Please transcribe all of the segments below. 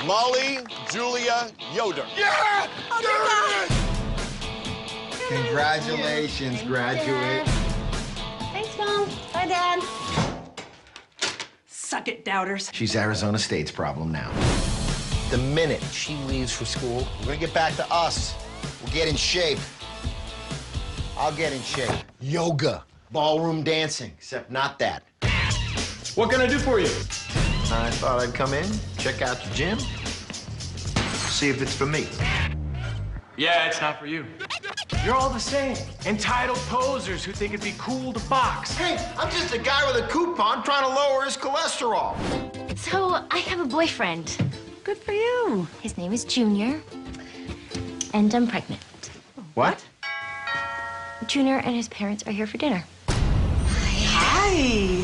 Molly Julia Yoder. Yeah! Oh, Congratulations, graduate. Thanks, Mom. Bye, Dad. Suck it, doubters. She's Arizona State's problem now. The minute she leaves for school, we're gonna get back to us. We'll get in shape. I'll get in shape. Yoga, ballroom dancing, except not that. What can I do for you? I thought I'd come in, check out the gym, see if it's for me. Yeah, it's not for you. You're all the same. Entitled posers who think it'd be cool to box. Hey, I'm just a guy with a coupon trying to lower his cholesterol. So, I have a boyfriend. Good for you. His name is Junior, and I'm pregnant. What? Junior and his parents are here for dinner. Hi.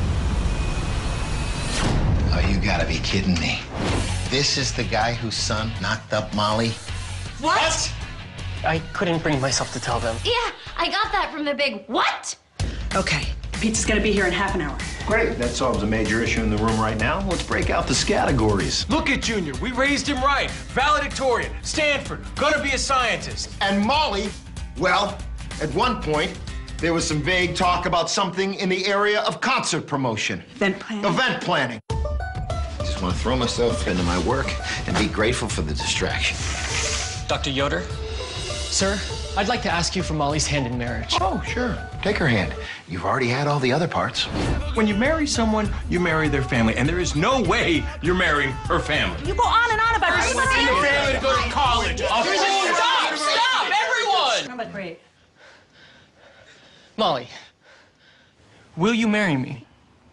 Oh, you gotta be kidding me. This is the guy whose son knocked up Molly? What? I couldn't bring myself to tell them. Yeah, I got that from the big what? Okay, pizza's gonna be here in half an hour. Great, that solves a major issue in the room right now. Let's break out the categories. Look at Junior. We raised him right. Valedictorian, Stanford, gonna be a scientist. And Molly, well, at one point, there was some vague talk about something in the area of concert promotion. Event planning. Event planning. I just want to throw myself into my work and be grateful for the distraction. Dr. Yoder, sir, I'd like to ask you for Molly's hand in marriage. Oh, sure. Take her hand. You've already had all the other parts. When you marry someone, you marry their family, and there is no way you're marrying her family. You go on and on about I want your family to go to college. Stop, everyone! How about great? Molly, will you marry me?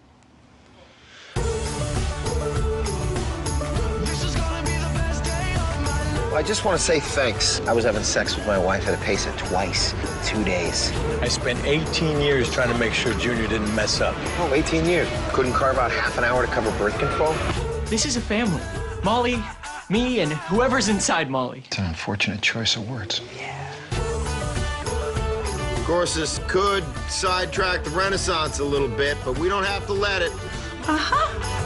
I just want to say thanks. I was having sex with my wife at a pace of twice in 2 days. I spent 18 years trying to make sure Junior didn't mess up. Oh, 18 years. Couldn't carve out half an hour to cover birth control? This is a family. Molly, me, and whoever's inside Molly. It's an unfortunate choice of words. Of course, this could sidetrack the Renaissance a little bit, but we don't have to let it. Uh-huh.